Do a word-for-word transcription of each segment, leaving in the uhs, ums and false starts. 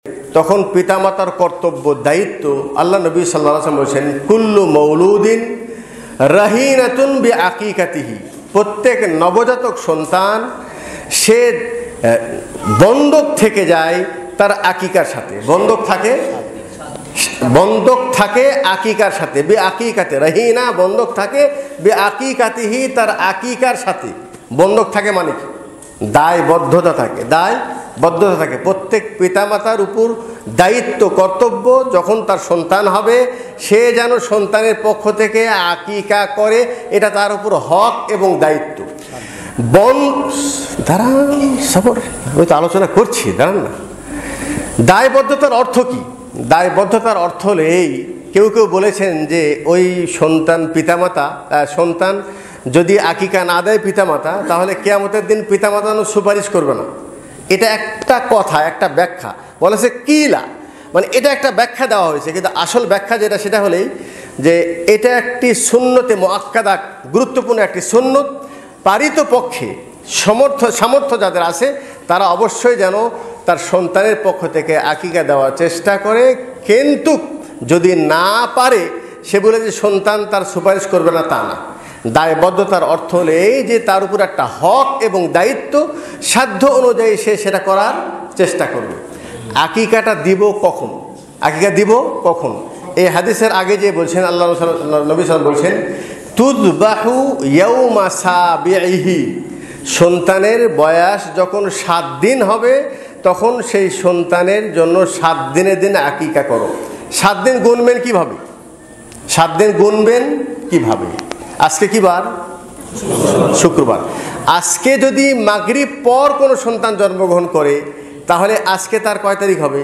তখন পিতামাতার কর্তব্য দায়িত্ব আল্লাহ নবী সাল্লাল্লাহু আলাইহি ওয়াসাল্লাম বলেছেন, কুল্লু মৌলুদিন রাহিনাতুন বিআকিকাতিহি, প্রত্যেক নবজাতক সন্তান সে বন্ধক থেকে যায় তার আকিকার সাথে। বন্ধক থাকে বন্ধক থাকে আকিকার সাথে। বে আকিকাতে রাহিনা, বন্ধক থাকে বে আকিকাতিহি, তার আকিকার সাথে বন্ধক থাকে মানে কি? দায়বদ্ধতা থাকে, দায়বদ্ধতা থাকে। প্রত্যেক পিতামাতার উপর দায়িত্ব, কর্তব্য, যখন তার সন্তান হবে সে যেন সন্তানের পক্ষ থেকে আকিকা করে, এটা তার উপর হক এবং দায়িত্ব। বন দাঁড়ান, সবর, আমি তো আলোচনা করছি, দাঁড়ান না। দায়বদ্ধতার অর্থ কি? দায়বদ্ধতার অর্থ হলো এই, কেউ কেউ বলেছেন যে ওই সন্তান পিতামাতা সন্তান যদি আকিকা না দেয় পিতামাতা, তাহলে কিয়ামতের দিন পিতামাতা সুপারিশ করবে না। এটা একটা কথা, একটা ব্যাখ্যা বলেছে কিলা, মানে এটা একটা ব্যাখ্যা দেওয়া হয়েছে, কিন্তু আসল ব্যাখ্যা যেটা সেটা হলেই যে এটা একটি সুন্নতে মুআক্কাদা, গুরুত্বপূর্ণ একটি সুন্নত। পারিত পক্ষে সমর্থ সামর্থ্য যাদের আছে তারা অবশ্যই যেন তার সন্তানের পক্ষ থেকে আকিকা দেওয়ার চেষ্টা করে, কিন্তু যদি না পারে সে বলে যে সন্তান তার সুপারিশ করবে না, তা না। দায়বদ্ধতার অর্থ হলো এই যে তার উপর একটা হক এবং দায়িত্ব, সাধ্য অনুযায়ী সে সেটা করার চেষ্টা করবে। আকিকাটা দিব কখন? আকিকা দিব কখন? এই হাদিসের আগে যে বলছেন আল্লাহ নবী সাল্লাল্লাহু আলাইহি ওয়াসাল্লাম বলছেন, তুযবাহু ইয়াউমা সাবিহি, সন্তানের বয়স যখন সাত দিন হবে তখন সেই সন্তানের জন্য সাত দিনের দিন আকিকা করো। সাত দিন গুনবেন কিভাবে? সাত দিন গুনবেন কিভাবে? আজকে কি বার? শুক্রবার। আজকে যদি মাগরিব পর কোনো সন্তান জন্মগ্রহণ করে তাহলে আজকে তার কয় তারিখ হবে?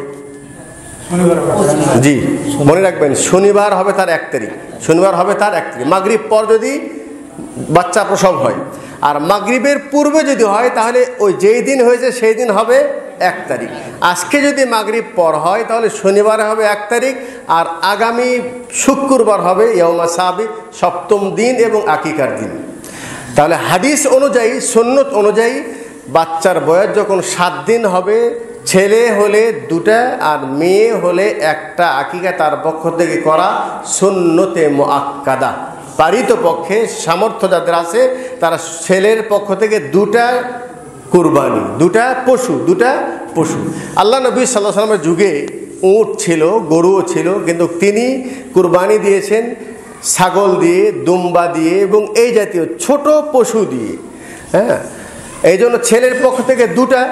জি, মনে রাখবেন, শনিবার হবে তার এক তারিখ। শনিবার হবে তার এক তারিখ মাগরিব পর যদি বাচ্চা প্রসব হয়। আর মাগরিবের পূর্বে যদি হয় তাহলে ওই যেই দিন হয়েছে সেই দিন হবে এক তারিখ। আজকে যদি মাগরিব পর হয় তাহলে শনিবারে হবে এক তারিখ, আর আগামী শুক্রবার হবে ইয়াউমা সাবি, সপ্তম দিন এবং আকিকার দিন। তাহলে হাদিস অনুযায়ী, সুন্নত অনুযায়ী বাচ্চার বয়স যখন সাত দিন হবে, ছেলে হলে দুটা আর মেয়ে হলে একটা আকিকা তার পক্ষ থেকে করা সুন্নতে মুআক্কাদা। পারিত পক্ষে সামর্থ্য যাদের আছে তারা ছেলের পক্ষ থেকে দুটা কুরবানি, দুটা পশু, দুটা পশু। আল্লাহ নবী সাল্লাল্লাহু আলাইহি ওয়াসাল্লামের যুগে উট ছিল, গরুও ছিল, কিন্তু তিনি কুরবানি দিয়েছেন ছাগল দিয়ে, দুম্বা দিয়ে এবং এই জাতীয় ছোট পশু দিয়ে। হ্যাঁ, এই জন্য ছেলের পক্ষ থেকে দুটা।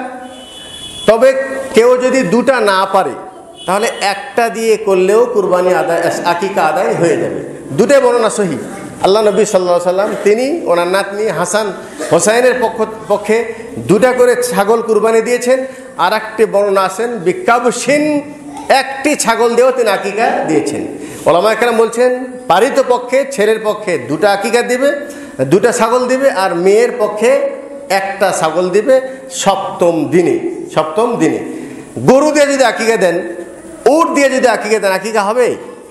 তবে কেউ যদি দুটা না পারে তাহলে একটা দিয়ে করলেও কুরবানি আদায়, আকিকা আদায় হয়ে যাবে। দুটাই বর্ণনা সহি। আল্লাহ নবী সাল্লাল্লাহু আলাইহি ওয়াসাল্লাম তিনি ওনার নাতনি হাসান হোসাইনের পক্ষ পক্ষে দুটা করে ছাগল কুরবানি দিয়েছেন। আর একটি বর্ণনা আছেন বিকাবশিন, একটি ছাগল দিয়েও তিনি আকিকা দিয়েছেন। ওলামায়ে কেরাম বলছেন পারিত পক্ষে ছেলের পক্ষে দুটা আকিকা দিবে, দুটা ছাগল দিবে, আর মেয়ের পক্ষে একটা ছাগল দিবে সপ্তম দিনে। সপ্তম দিনে গরু দিয়ে যদি আকিকা দেন, উট দিয়ে যদি আকিকা দেন, আকিকা হবে?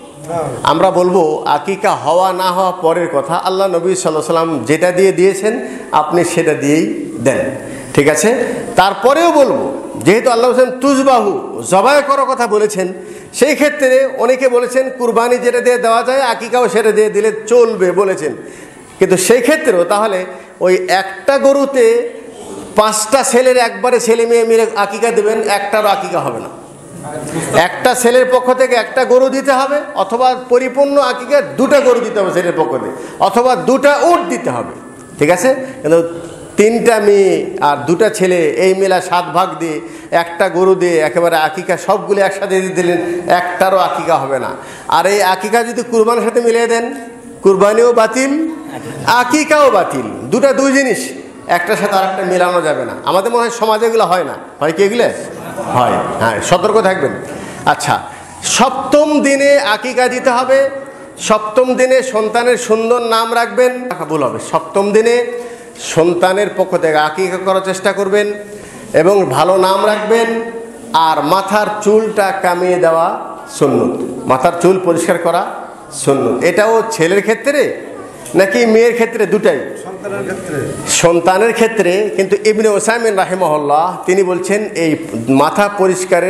আমরা বলবো আকিকা হওয়া না হওয়া পরের কথা। আল্লাহ নবী সাল্লাল্লাহু আলাইহি ওয়াসাল্লাম যেটা দিয়ে দিয়েছেন আপনি সেটা দিয়েই দেন, ঠিক আছে? তারপরেও বলবো, যেহেতু আল্লাহ হোসেন তুজবাহু, জবাই করার কথা বলেছেন, সেই ক্ষেত্রে অনেকে বলেছেন কুরবানি যেটা দিয়ে দেওয়া যায় আকিকাও সেটা দিয়ে দিলে চলবে বলেছেন। কিন্তু সেই ক্ষেত্রেও তাহলে ওই একটা গরুতে পাঁচটা ছেলের একবারে ছেলে মেয়ে মিলে আকিকা দেবেন, একটারও আকিকা হবে না। একটা ছেলের পক্ষ থেকে একটা গরু দিতে হবে, অথবা পরিপূর্ণ আকিকা দুটা গরু দিতে হবে ছেলের পক্ষ থেকে, অথবা দুটা উট দিতে হবে, ঠিক আছে? কিন্তু তিনটা মেয়ে আর দুটা ছেলে এই মেলা সাত ভাগ দিয়ে একটা গরু দিয়ে একেবারে আকিকা সবগুলো একসাথে দিয়ে দিলেন, একটারও আকিকা হবে না। আর এই আকিকা যদি কুরবানির সাথে মিলিয়ে দেন, কুরবানিও বাতিল, আকিকাও বাতিল। দুটা দুই জিনিস, একটার সাথে আর একটা মেলানো যাবে না। আমাদের মনে হয় সমাজে এগুলো হয় না, হয় কি? এগুলো হয়, হ্যাঁ, সতর্ক থাকবেন। আচ্ছা, সপ্তম দিনে আকিকা দিতে হবে। সপ্তম দিনে সন্তানের সুন্দর নাম রাখবেন, ভুল হবে। সপ্তম দিনে সন্তানের পক্ষ থেকে আকিকা করার চেষ্টা করবেন এবং ভালো নাম রাখবেন। আর মাথার চুলটা কামিয়ে দেওয়া সুন্নত, মাথার চুল পরিষ্কার করা সুন্নত। এটাও ছেলের ক্ষেত্রে নাকি মেয়ের ক্ষেত্রে? দুটাই, সন্তানের ক্ষেত্রে। সন্তানের ক্ষেত্রে কিন্তু ইবনে উসাইমিন রাহিমাহুল্লাহ তিনি বলছেন এই মাথা পরিষ্কারের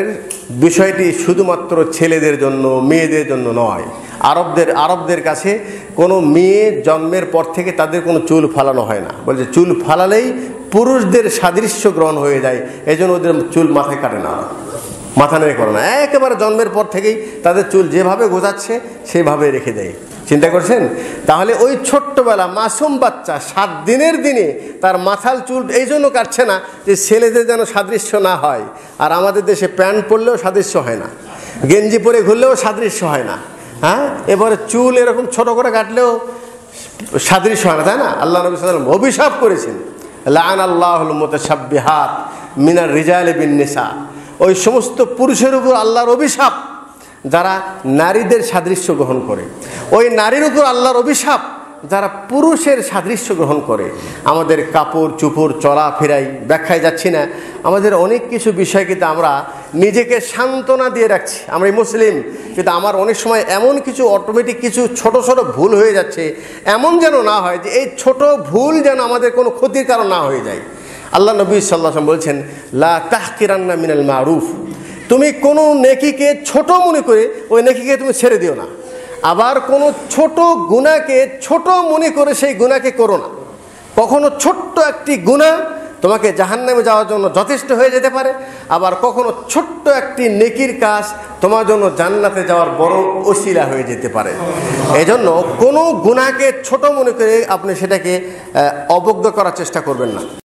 বিষয়টি শুধুমাত্র ছেলেদের জন্য, মেয়েদের জন্য নয়। আরবদের আরবদের কাছে কোনো মেয়ে জন্মের পর থেকে তাদের কোনো চুল ফালানো হয় না। বলছে চুল ফালালেই পুরুষদের সাদৃশ্য গ্রহণ হয়ে যায়, এই জন্য ওদের চুল মাথায় কাটে না, মাথা নেড়ে করে না। একেবারে জন্মের পর থেকেই তাদের চুল যেভাবে গোছাচ্ছে সেভাবে রেখে দেয়। চিন্তা করছেন? তাহলে ওই ছোট্টবেলা মাসুম বাচ্চা সাত দিনের দিনে তার মাথার চুল এই জন্য কাটছে না যে ছেলেদের যেন সাদৃশ্য না হয়। আর আমাদের দেশে প্যান্ট পরলেও সাদৃশ্য হয় না, গেঞ্জি পরে ঘুরলেও সাদৃশ্য হয় না। হ্যাঁ, এবারে চুল এরকম ছোট করে কাটলেও সাদৃশ্য হয় না, তাই না? আল্লাহ নবী সাল্লাল্লাহু আলাইহি ওয়াসাল্লাম অভিশাপ করেছেন, লাআন আল্লাহুল মুতাশাব্বিহাত মিনার রিজালি বিন নিসা। ওই সমস্ত পুরুষের উপর আল্লাহর অভিশাপ যারা নারীদের সাদৃশ্য গ্রহণ করে। ওই নারীর উপর আল্লাহর অভিশাপ যারা পুরুষের সাদৃশ্য গ্রহণ করে। আমাদের কাপড় চুপড় চলাফেরাই ব্যাখ্যায় যাচ্ছি না, আমাদের অনেক কিছু বিষয় কিন্তু আমরা নিজেকে সান্ত্বনা দিয়ে রাখছি। আমরা মুসলিম, কিন্তু আমার অনেক সময় এমন কিছু অটোমেটিক কিছু ছোট ছোট ভুল হয়ে যাচ্ছে, এমন যেন না হয় যে এই ছোট ভুল যেন আমাদের কোনো ক্ষতির কারণ না হয়ে যায়। আল্লাহ নবী সাল্লাল্লাহু আলাইহি ওয়াসাল্লাম বলছেন, লা তাহকিরান্না মিনাল মারুফ, তুমি কোনো নেকিকে ছোট মনে করে ওই নেকিকে তুমি ছেড়ে দিও না। আবার কোনো ছোট গুনাহকে ছোট মনে করে সেই গুনাহকে করো না। কখনো ছোট্ট একটি গুনাহ তোমাকে জাহান্নামে যাওয়ার জন্য যথেষ্ট হয়ে যেতে পারে, আবার কখনো ছোট্ট একটি নেকির কাজ তোমার জন্য জান্নাতে যাওয়ার বড় ওসিলা হয়ে যেতে পারে। এজন্য কোনো গুনাহকে ছোট মনে করে আপনি সেটাকে অবজ্ঞা করার চেষ্টা করবেন না।